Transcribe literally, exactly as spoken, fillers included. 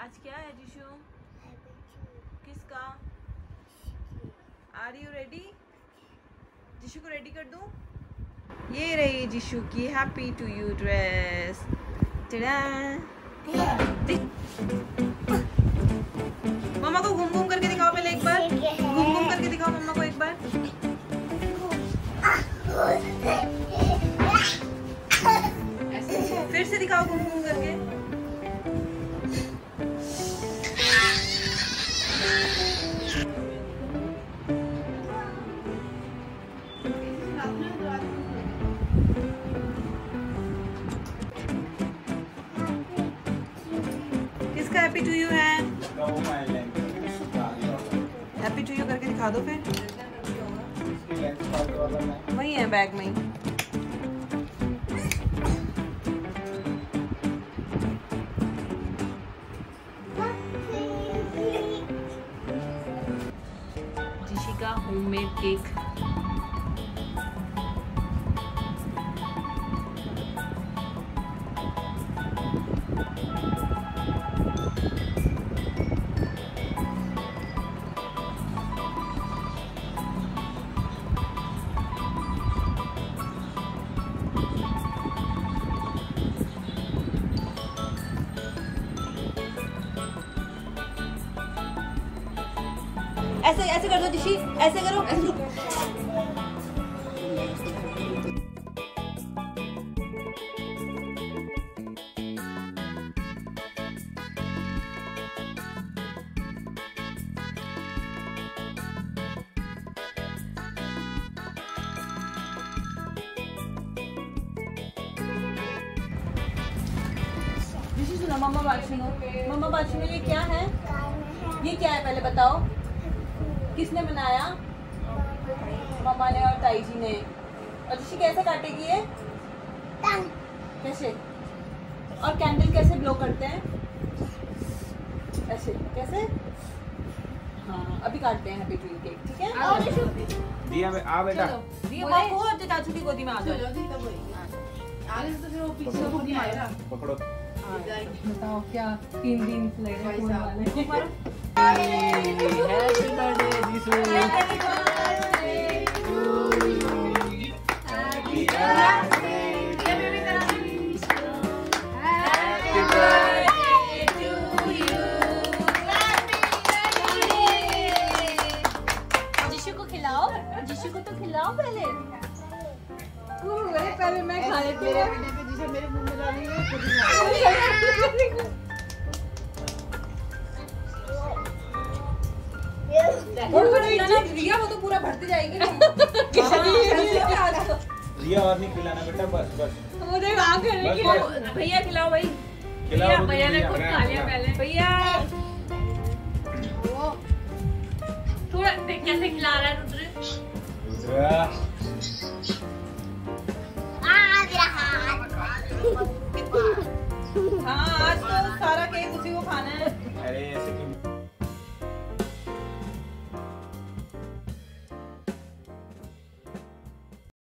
आज क्या है जिशु? किसका? Are you ready? जिशु को रेडी कर दूं? ये रही जिशु की हैप्पी टू यू ड्रेस। मम्मा को घूम घूम करके दिखाओ पहले एक बार। घूम घूम करके दिखाओ मम्मा को एक बार। फिर से दिखाओ घूम घूम करके। किसका हैप्पी टू यू है? हैप्पी टू यू करके दिखा दो फिर। वही है बैग में ही। जिशी का होममेड केक। ऐसे ऐसे कर दो जिशी, ऐसे करो, ऐसे। जिशी सुनो, मम्मा बात सुनो, मम्मा बात सुनो। ये क्या है? ये क्या है पहले बताओ। किसने बनाया? मम्मा ने और ताई जी ने। और जिशी कैसे काटेगी ये? कैसे? और कैंडल कैसे ब्लो करते हैं? ऐसे कैसे? हाँ, अभी काटते हैं हैप्पी टू यू केक, ठीक है? दिया आ बेटा। दिया बाबू और चाचू की गोदी में आ जाओ। आगे से तो फिर वो पीछे को नहीं आएगा। पकड़ो। बताओ क्या तीन दिन लग रहे हैं वाले। Happy birthday Jishu. Happy birthday to you. Happy birthday happy birthday to you. Jishu को खिलाओ, जिशु को तो खिलाओ पहले। अरे पहले मैं खा लेती हूँ। मेरे बेटे पे जिसे मेरे मुंह में डाली है खुद ही रिया वो तो पूरा भरती जाएगी। रिया और नहीं खिलाना बेटा, बस बस। वो देख आंख है। भैया खिलाओ भाई। भैया भैया ने खुद खा लिया पहले। भैया थोड़ा देख कैसे खिला रहा है रुद्र। रुद्र हाँ, आज तो सारा केक उसी को खाना है। अरे ऐसे क्यों